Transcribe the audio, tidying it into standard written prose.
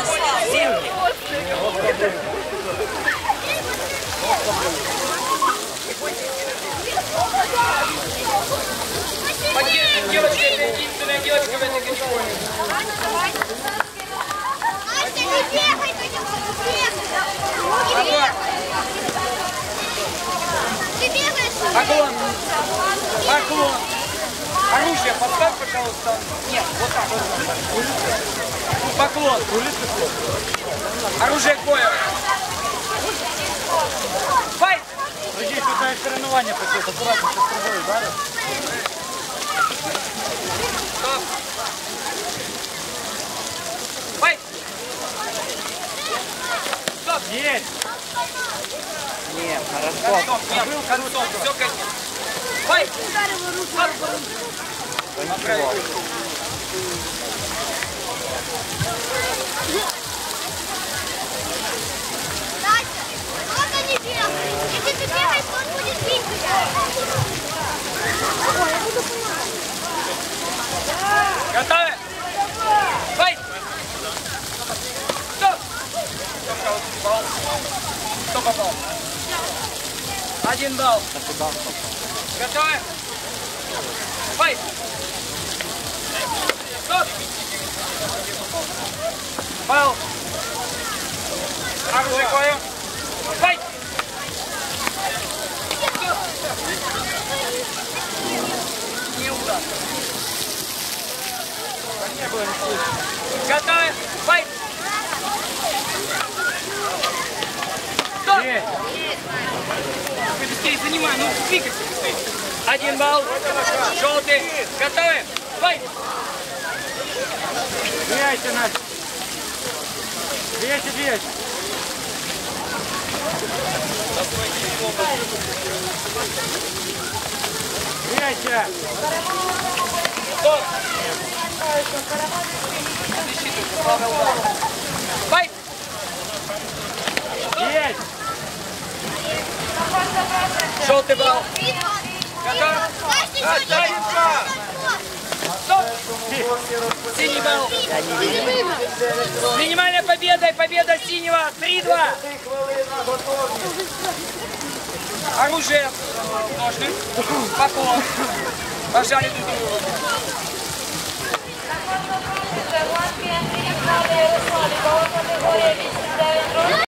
Синки. Поддержим, девочка, это единственная девочка в этой категории. Поклон. Поклон. Оружие поставь, пожалуйста. Нет, вот так вот. Поклон. Оружие к бою. Файт! Здесь тут на соревнования пойдет. Аккуратно со стрелой, да? Стоп. Файт! Стоп! Есть! Нет, хорошо. Нет, был концов. Все, конечно. Файт! Ничего. Если ты бегаешь, то он будет бить тебя. Ой, я буду понимать. Готовы? Файт! Стоп! Кто попал? 1 балл. Готовы? Файт! Стоп! Балл. Оружие к бою. Файт! Не удар. Готовы? Файт! Стоп! Ты быстрее занимай, ну двигайся быстрее. 1 балл. Желтый. Готовы? Файт! Двигайся, Настя. Двигайся, двигайся. Двигайся. Стоп! Файт! Есть. Желтый балл. Готов? Стоп! Синий балл. С минимальной победой. Победа синего. 3-2. Оружие. Ножны. Поклон. Пожали друг другу.